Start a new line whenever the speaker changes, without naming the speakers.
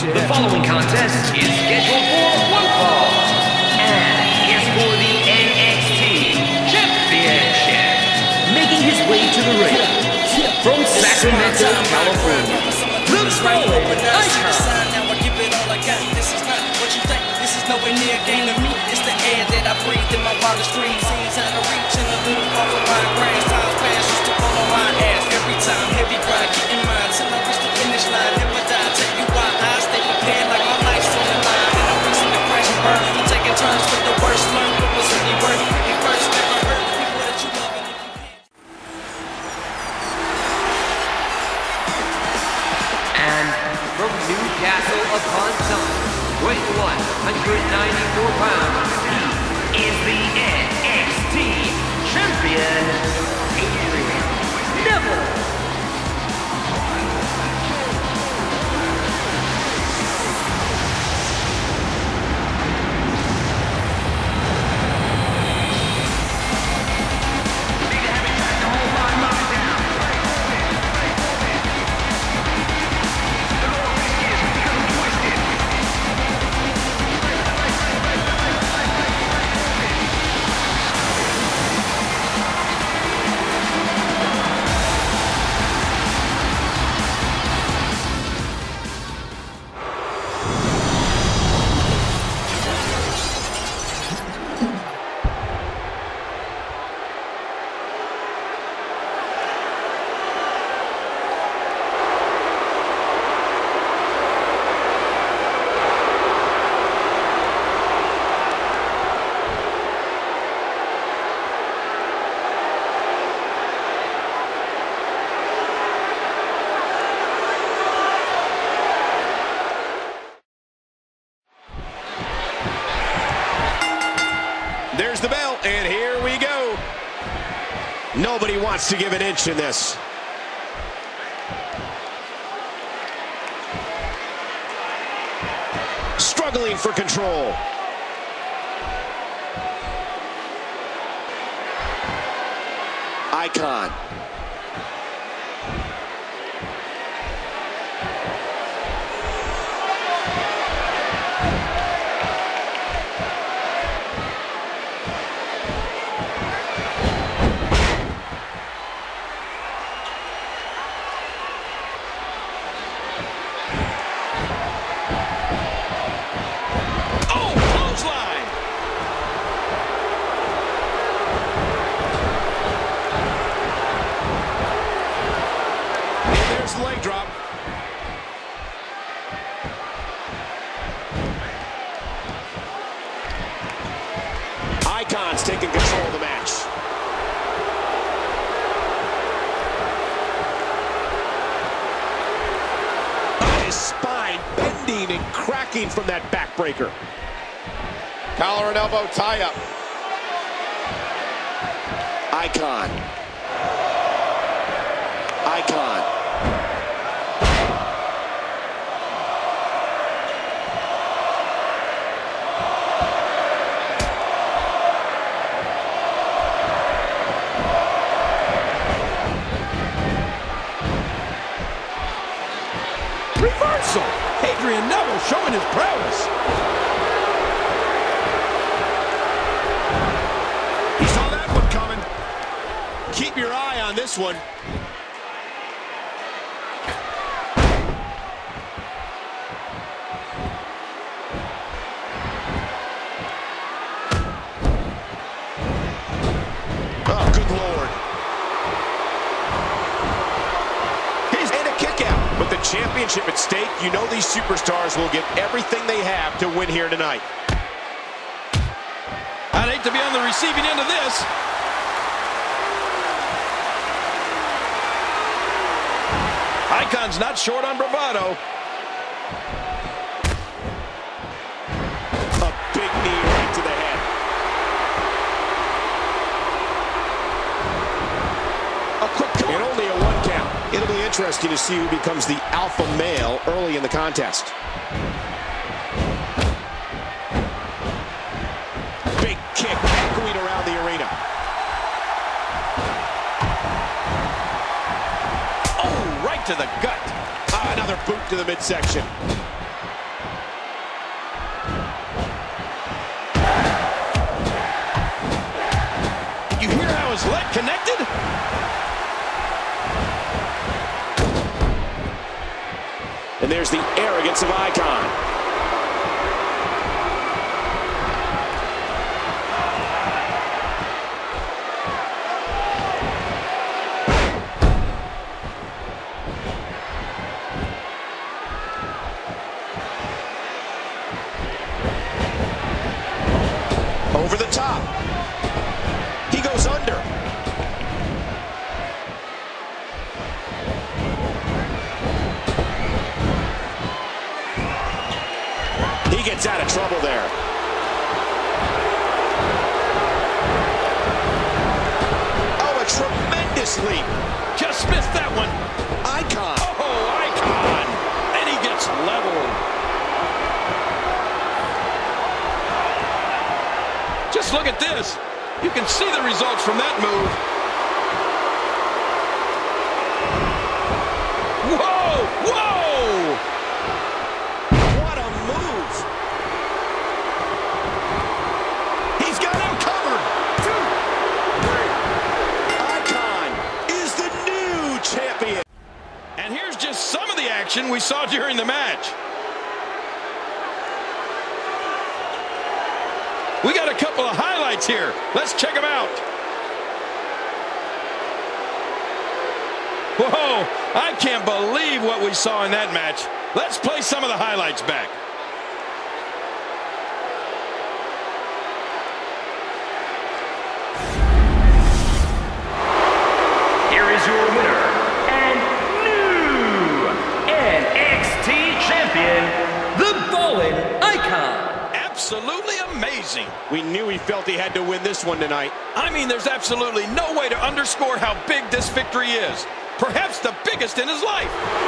The following contest is scheduled for one fall and is for the NXT Championship. Making his way to the ring from Sacramento, California, the Golden Icon.
Now I give it all I got. This is not what you think. This is nowhere near a game to me. It's the air that I breathe in my wildest dreams. Seems time to reach in a little off of my grass. Times past used to fall on my ass every time. Heavy grind, getting mine till I reach the finish line. Never die. Tell you why I stay prepared like my life's on the line. And I'm racing to crash and burn. I'm taking turns with the worst. Learn what was really worth. It first never hurt people that you love. And if you can't.
And from Newcastle upon Tyne, weighing 194 pounds, he is the NXT Champion, Neville.
There's the bell, and here we go. Nobody wants to give an inch in this. Struggling for control. Icon. Leg drop. Icon's taking control of the match. His spine bending and cracking from that backbreaker. Collar and elbow tie up. Icon. Icon.
Reversal! Neville showing his prowess.
He saw that one coming. Keep your eye on this one. Oh, good Lord. With the championship at stake, you know these superstars will give everything they have to win here tonight.
I'd hate to be on the receiving end of this. Icon's not short on bravado.
A big knee right to the head. A quick count. And only a 1 count. It'll be interesting to see who becomes the alpha male early in the contest. Big kick echoing around the arena.
Oh, right to the gut.
Another boot to the midsection. And there's the arrogance of Icon. Over the top. He goes under. He gets out of trouble there. Oh, a tremendous leap.
Just missed that one.
Icon.
Oh, Icon. And he gets leveled. Just look at this. You can see the results from that move. Whoa! Whoa!
What a move. He's got him covered. 2, 3. Icon is the new champion.
And here's just some of the action we saw during the match. We got a couple of highlights here. Let's check them out. Whoa, I can't believe what we saw in that match. Let's play some of the highlights back.
Here is your winner and new NXT champion, the Fallen Icon.
Absolutely amazing.
We knew he felt he had to win this one tonight.
I mean, there's absolutely no way to underscore how big this victory is. Perhaps the biggest in his life.